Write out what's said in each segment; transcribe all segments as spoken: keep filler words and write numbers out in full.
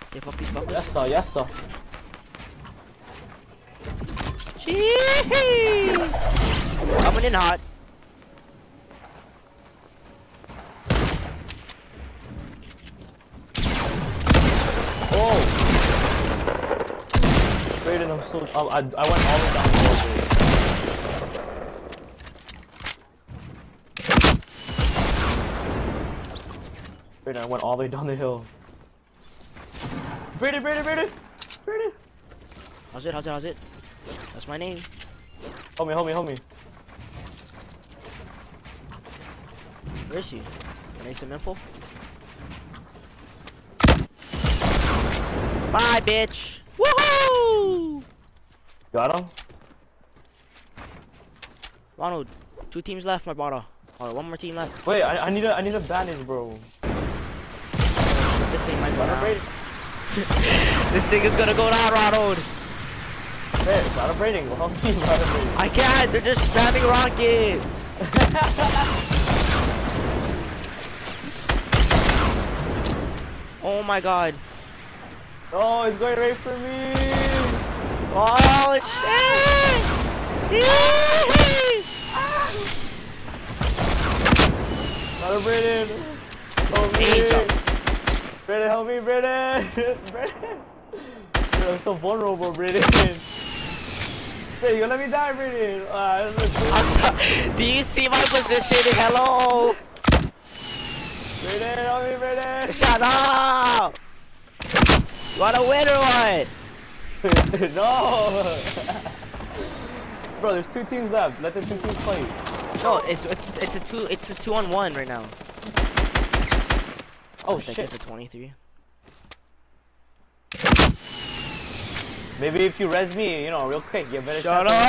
Okay, puppies, puppies. Yes sir, yes sir. Chee! Coming in hot. Oh! Brayden, I'm so. I, I, I went all the way down the hill. Brayden, I went all the way down the hill. Brayden, Brayden, Brayden! Brayden! How's it? How's it? How's it? That's my name. Help me, help me, help me. Where is she? Can I some info? Bye, bitch! Woohoo! Got him? Ronald, two teams left, my brother. Or one more team left. Wait, I, I need a I need a bandage, bro. This thing might go down. Brayden. This thing is gonna go down, Ronald. Hey, Brother Brayden, help me, Brother Brayden. I can't. They're just spamming rockets. Oh my god. Oh, it's going right for me. Oh shit! Brother Brayden, help me. Brayden, help me, Brayden. Brayden. Dude, I'm so vulnerable, Brayden. Hey, you gonna let me die, Brayden. Uh, I'm sorry. Do you see my position? Hello? Brayden, help me, Brayden. Shut up! You wanna win or what? No. Bro, there's two teams left. Let the two teams fight. No, it's it's, it's a two it's a two on one right now. Oh I think shit. it's a twenty-three. Maybe if you res me, you know, real quick, you better. Shut up!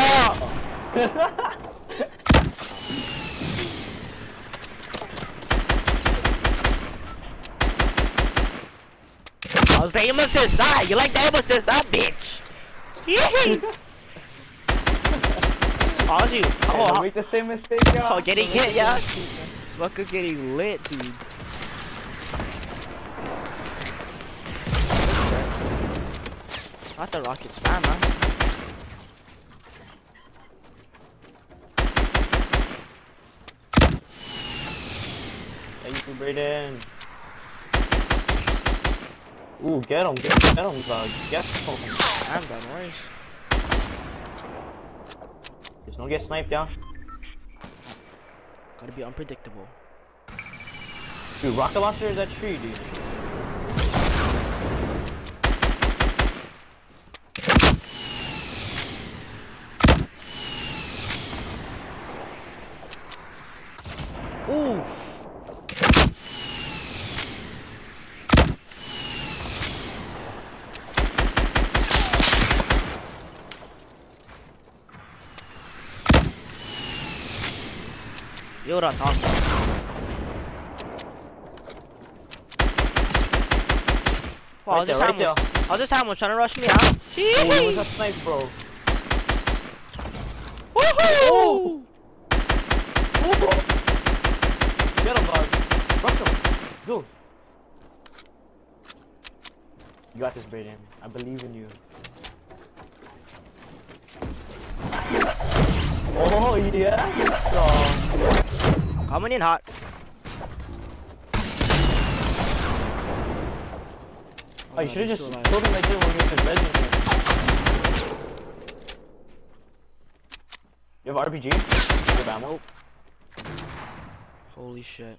I was the aim assist. Ah, you like the aim assist, that bitch. How was you? Hey, Oh, don't make the same mistake, y'all. oh, getting hit, yeah. This fucker's getting lit, dude. Not the rocket spam, man. Thank you, Brayden. Ooh, get him, get, get him, uh, get him. I'm done, worries. Just don't get sniped down. Gotta be unpredictable. Dude, rocket launcher is that tree, dude. Ooh. Yoda talk. Wow, Right this there, time right was, oh, this time was trying to rush me out. Oh, it was a snipe, bro. Woohoo! Get him, dog. Rush him. Go. You got this, Brayden. I believe in you. Oh, yeah. Oh. Coming in hot. Oh, you should have just killed him right there when he was just resin here. You have R P G? You have ammo? Holy shit.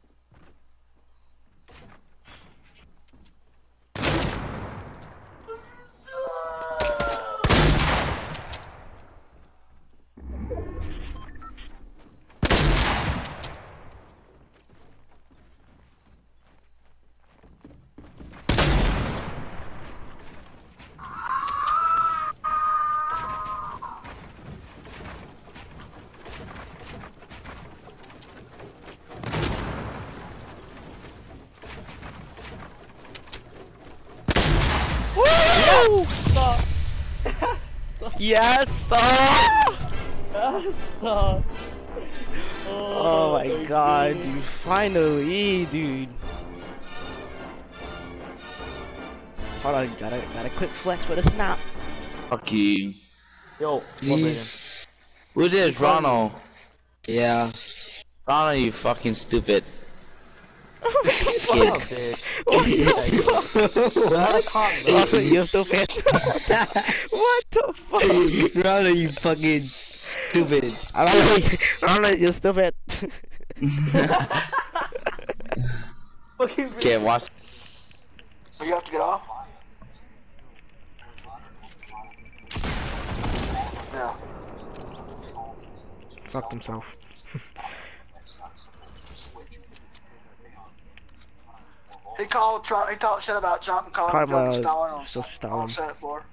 Yes, sir. Yes, oh, Oh my god, dude. Finally, dude. Hold on, got a got a quick flex with a snap. Fuck you. Yo, what, Please. Brandon? Who did You called me. Ronald? Yeah. Ronald, you fucking stupid. What the Shut Kid. up, bitch. What Yeah, the Know how to fuck? talk, bro. Ronald, you're stupid. What the fuck? Ronald, you fucking stupid. Ronald, Ronald, you're stupid. Fucking Okay, watch. So you have to get off? Yeah. Fuck himself. He called Trump, he talked shit about Trump and called him Karma, fucking Stalin on, so on Stalin. the Senate floor.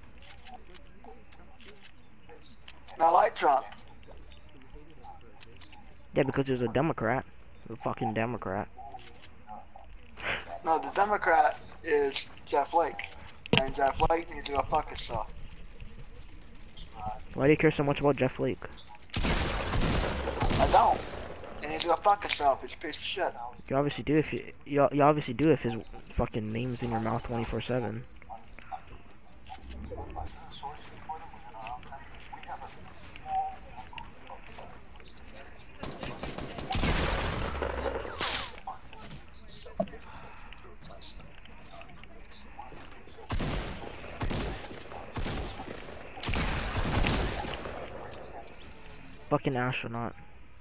And I like Trump. Yeah, because he's a Democrat. A fucking Democrat. No, the Democrat is Jeff Flake. And Jeff Flake needs to go fuck himself. Why do you care so much about Jeff Flake? I don't. He needs to go fuck himself, he's a piece of shit. You obviously do if you you, you obviously do if his fucking name's in your mouth twenty-four seven. Fucking astronaut.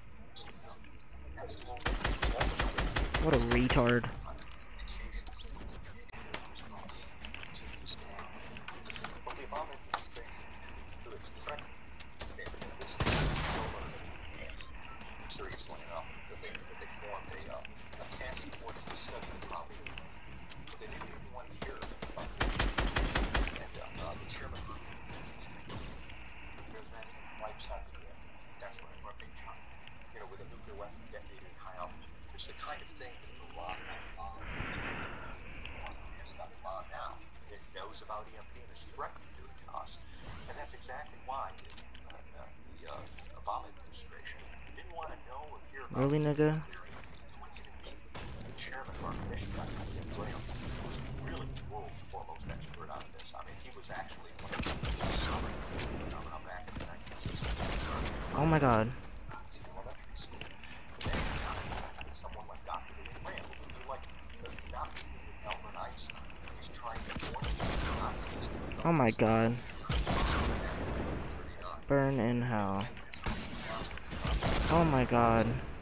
What a retard. About E M P and is threatening to do it to us. And that's exactly why uh, uh, the uh, Obama administration didn't want to know or hear about Really, nigga? when even meet the chairman of our commission, Jim Graham, who was really the world's foremost expert on this. I mean, he was actually one of the summary phenomenon back in the nineteen sixties. Oh my god. Elementary school. Then uh, someone like Doctor William Graham, who like the Doctor Albert Einstein, is trying to warn us. Oh my god. Burn in hell. Oh my god.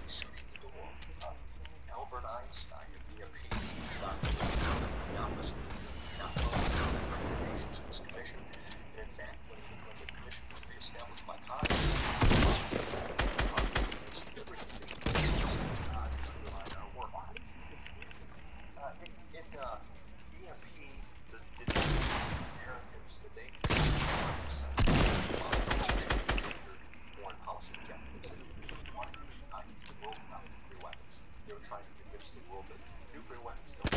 Albert Einstein and E M P the opposite, not recommendations of this commission. And in fact, when, when the commission was reestablished by Congress, our work on it. Uh, in, in uh, E M P, the, the Americans that they foreign policy objectives and wanted to unite the world around nuclear weapons. They were trying to convince the world that nuclear weapons don't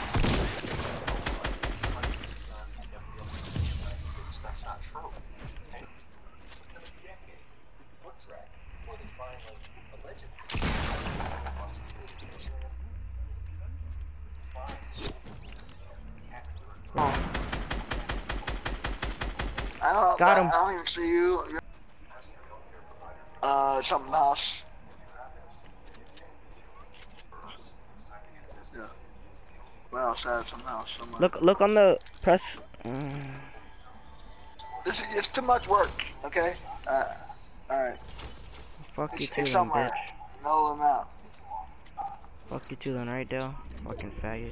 that's not true. And it's been a decade foot drag before they finally allegedly I don't, Got I, him. I don't even see you. Uh, something else. Yeah. Well, outside something else. Somewhere. Look look on the press. Mm. This is, it's too much work, okay? Uh, alright. Fuck you It's, too it's then, somewhere. bitch. No amount. Fuck you too then, right, Dale? Fucking faggot.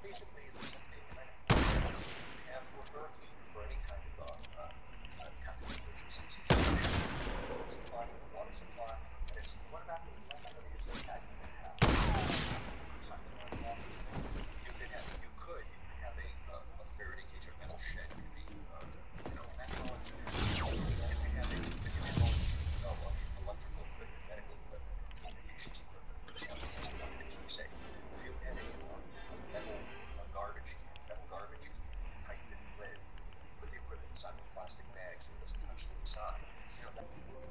basically it's the same kind of process you have for hurricane for any kind of uh, uh, uh, kind of emergencies. It's food supply, water supply, and it's what about the what about the use of that you can have something like that. You could have you could you could have a uh, a Faraday cage or metal shed could be uh, you know and that's all it is. If you have a if you have all uh, electrical equipment, medical equipment, communications equipment, for example, that's what to keep safe. If you had a, uh, a metal a garbage can, metal garbage can, tight fitting lid, put the equipment inside with plastic bags so it doesn't touch the inside. You know, that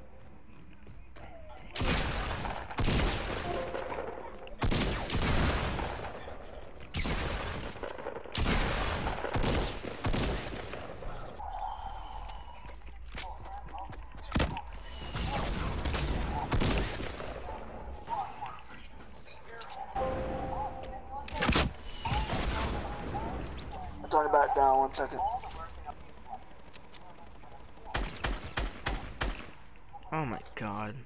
I'm turning back down one second. Oh my god.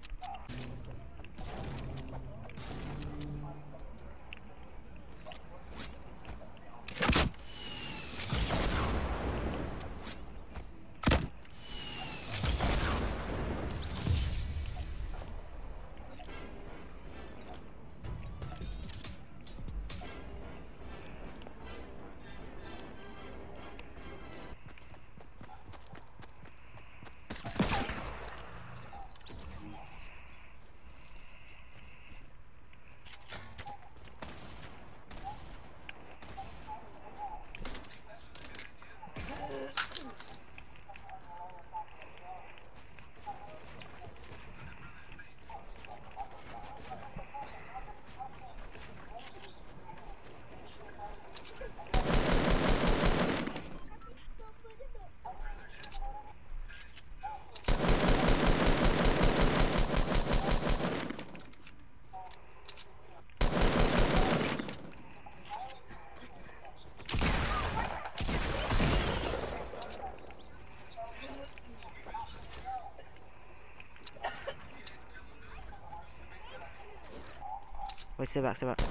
Wait, stay back, stay back.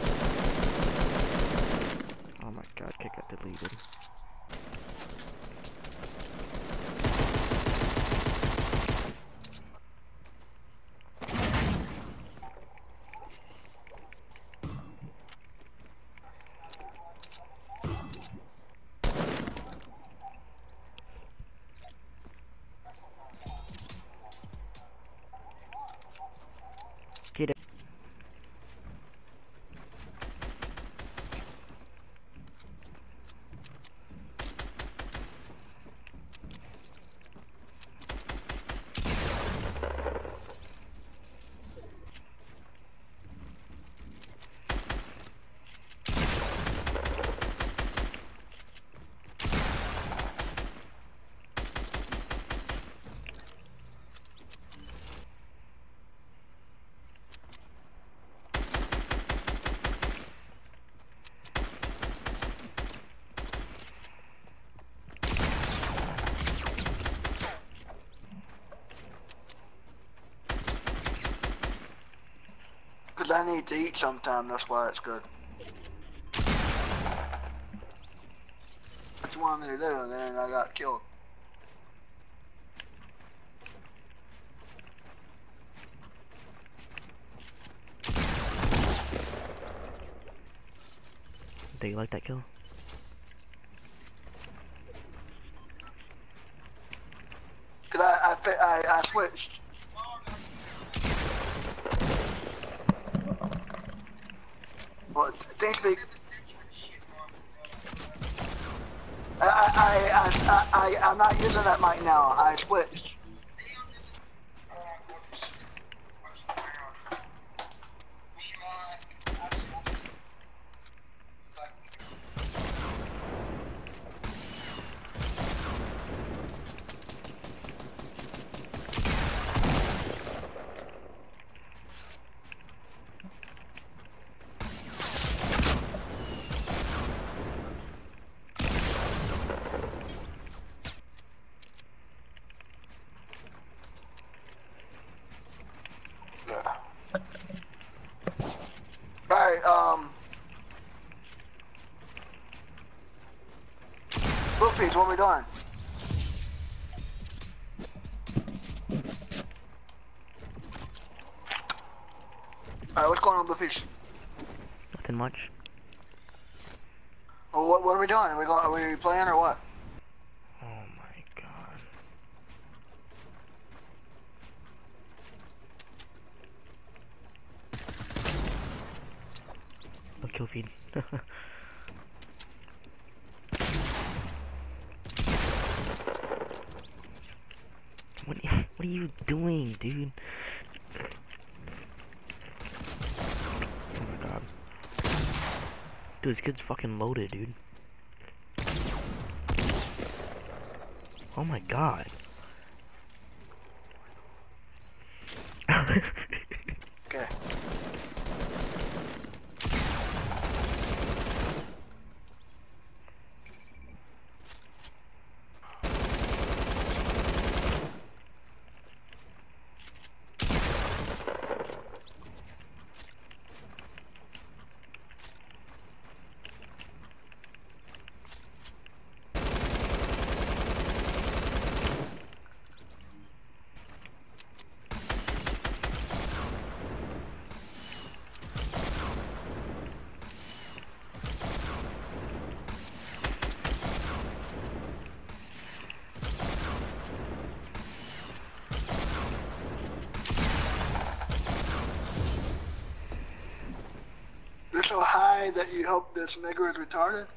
Oh my god, kick got deleted. Get it. Cause I need to eat sometime, that's why it's good. What you want me to do? And then I got killed. Do you like that kill? Cause I, I, fi- I, I switched. Well, thanks be. I, I, I, I, I, I'm not using that mic now. I switched. Bluefish, what are we doing? Alright, what's going on, Bluefish? Nothing much. Well, what, what are we doing? Are we going? Are we playing or what? Oh my god. No kill feed. What, what are you doing, dude? Oh my god. Dude, this kid's fucking loaded, dude. Oh my god. Okay. You're so high that you hope this nigger is retarded?